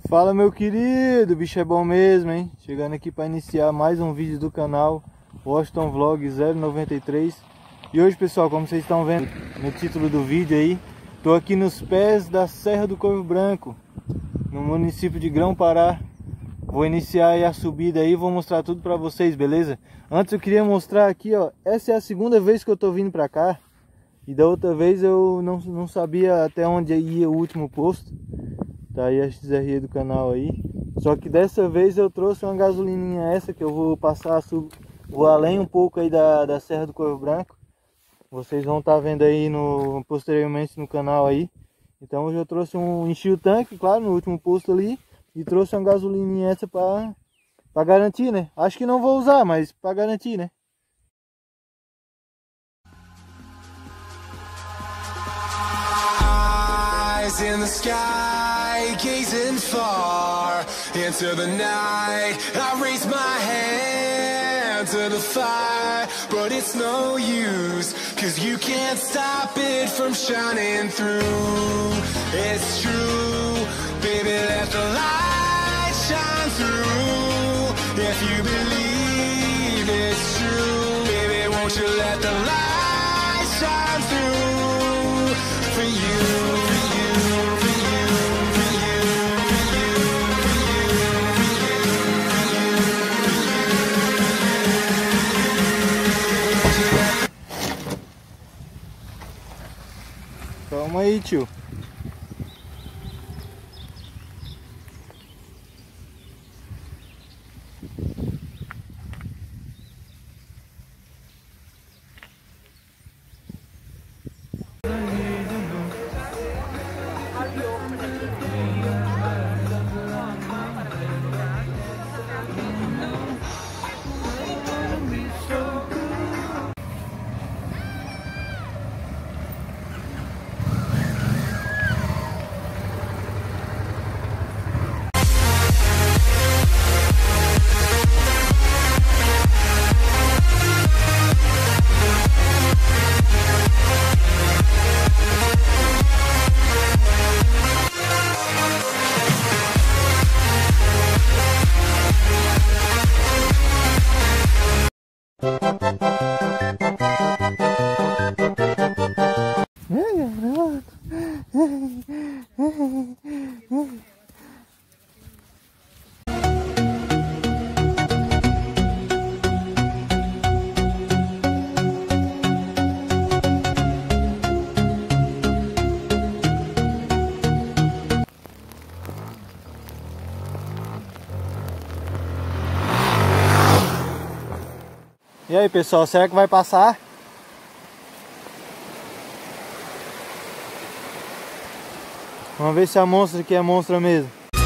Fala, meu querido, o bicho é bom mesmo, hein? Chegando aqui para iniciar mais um vídeo do canal Washington Vlog 093. E hoje, pessoal, como vocês estão vendo no título do vídeo aí, tô aqui nos pés da Serra do Corvo Branco, no município de Grão-Pará. Vou iniciar aí a subida aí, vou mostrar tudo para vocês, beleza? Antes eu queria mostrar aqui, ó, essa é a segunda vez que eu tô vindo para cá. E da outra vez eu não sabia até onde ia o último posto. Tá aí a XRE do canal aí. Só que dessa vez eu trouxe uma gasolininha essa que eu vou passar, vou além um pouco aí da Serra do Corvo Branco. Vocês vão estar vendo aí posteriormente no canal aí. Então eu já trouxe enchi o tanque, claro, no último posto ali. E trouxe uma gasolininha essa pra garantir, né? Acho que não vou usar, mas pra garantir, né? In the sky, gazing far into the night, I raise my hand to the fire, but it's no use, 'cause you can't stop it from shining through. It's true, baby, let the light shine through. If you believe it's true, baby, won't you let the light shine through for you. Calma aí, tio. E aí, pessoal, será que vai passar? Vamos ver se a monstra aqui é monstra mesmo.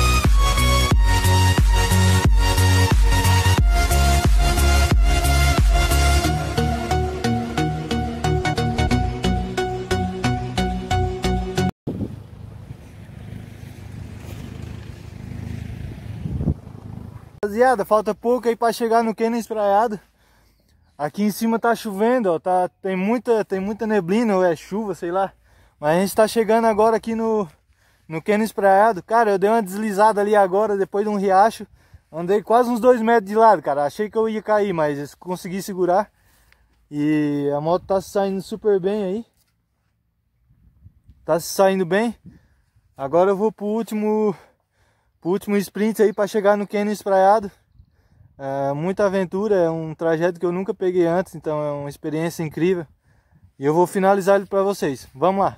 Rapaziada, falta pouco aí para chegar no Cânion Espraiado. Aqui em cima tá chovendo, ó, tem muita neblina, ou é chuva, sei lá. Mas a gente tá chegando agora aqui no Cânion Espraiado. Cara, eu dei uma deslizada ali agora, depois de um riacho. Andei quase uns 2 metros de lado, cara. Achei que eu ia cair, mas consegui segurar. E a moto tá se saindo super bem aí. Tá se saindo bem. Agora eu vou pro último sprint aí para chegar no Cânion Espraiado. É muita aventura, é um trajeto que eu nunca peguei antes, então é uma experiência incrível. E eu vou finalizar ele para vocês. Vamos lá!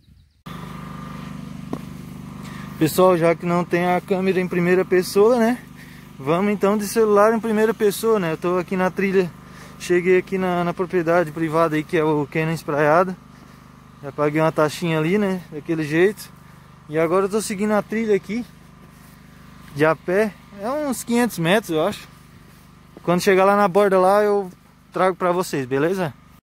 Pessoal, já que não tem a câmera em primeira pessoa, né? Vamos então de celular em primeira pessoa, né? Eu tô aqui na trilha, cheguei aqui na propriedade privada aí, que é o Cânion Espraiado. Já paguei uma taxinha ali, né? Daquele jeito. E agora eu tô seguindo a trilha aqui, de a pé. É uns 500 metros, eu acho. Quando chegar lá na borda lá, eu trago pra vocês, beleza?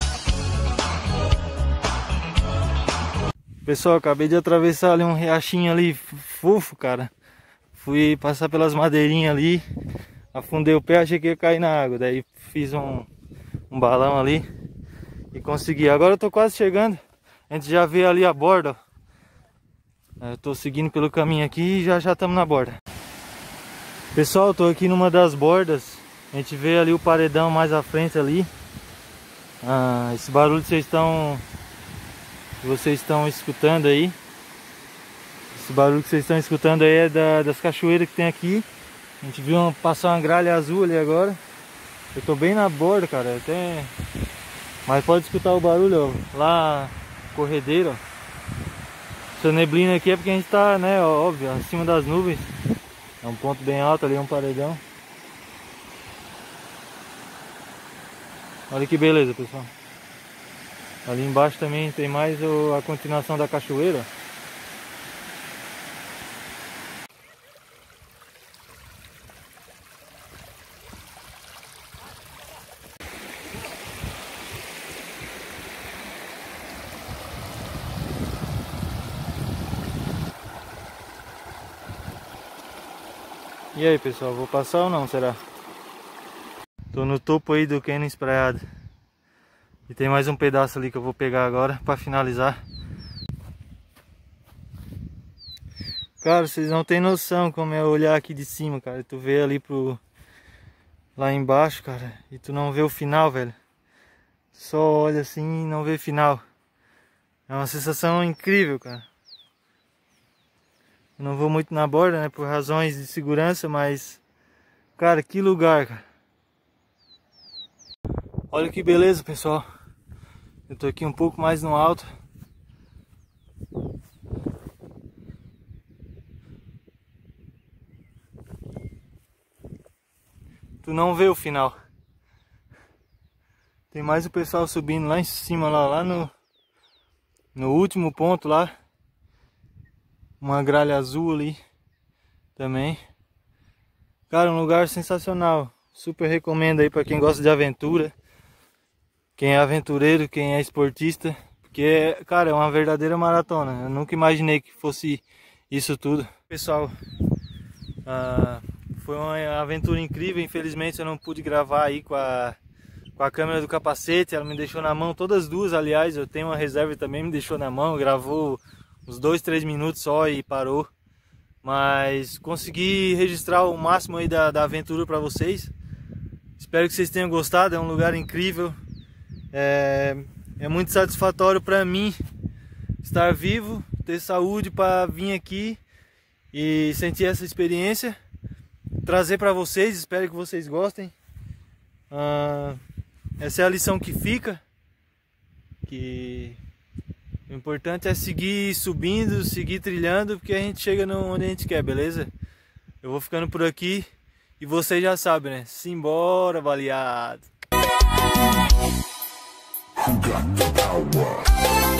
Pessoal, acabei de atravessar ali um riachinho ali fofo, cara. Fui passar pelas madeirinhas ali, afundei o pé, achei que ia cair na água. Daí fiz um balão ali e consegui. Agora eu tô quase chegando. A gente já vê ali a borda, ó. Eu tô seguindo pelo caminho aqui e já estamos na borda. Pessoal, eu tô aqui numa das bordas. A gente vê ali o paredão mais à frente ali. Esse barulho que vocês estão escutando aí. Esse barulho que vocês estão escutando aí é das cachoeiras que tem aqui. A gente viu passar uma gralha azul ali agora. Eu tô bem na borda, cara. Mas pode escutar o barulho, ó. Lá, corredeiro, ó. Essa neblina aqui é porque a gente tá, né, óbvio, acima das nuvens. É um ponto bem alto ali, um paredão. Olha que beleza, pessoal. Ali embaixo também tem mais a continuação da cachoeira. E aí, pessoal, vou passar ou não, será? Tô no topo aí do cânion espraiado. E tem mais um pedaço ali que eu vou pegar agora pra finalizar. Cara, vocês não tem noção como é olhar aqui de cima, cara. Tu vê ali lá embaixo, cara, e tu não vê o final, velho. Só olha assim e não vê final. É uma sensação incrível, cara. Eu não vou muito na borda, né, por razões de segurança, mas... Cara, que lugar, cara. Olha que beleza, pessoal. Eu tô aqui um pouco mais no alto. Tu não vê o final. Tem mais o pessoal subindo lá em cima, lá no último ponto lá. Uma gralha azul ali também. Cara, um lugar sensacional. Super recomendo aí pra quem gosta de aventura. Quem é aventureiro, quem é esportista. Porque, cara, é uma verdadeira maratona. Eu nunca imaginei que fosse isso tudo. Pessoal, foi uma aventura incrível. Infelizmente eu não pude gravar aí com a câmera do capacete. Ela me deixou na mão, todas as duas, aliás. Eu tenho uma reserva também, me deixou na mão. Gravou uns 2, 3 minutos só e parou. Mas consegui registrar o máximo aí da aventura para vocês. Espero que vocês tenham gostado. É um lugar incrível. É muito satisfatório para mim estar vivo, ter saúde para vir aqui e sentir essa experiência, trazer para vocês. Espero que vocês gostem. Essa é a lição que fica, que o importante é seguir subindo, seguir trilhando, porque a gente chega onde a gente quer, beleza? Eu vou ficando por aqui e vocês já sabem, né? Simbora, baleado! Who got the power?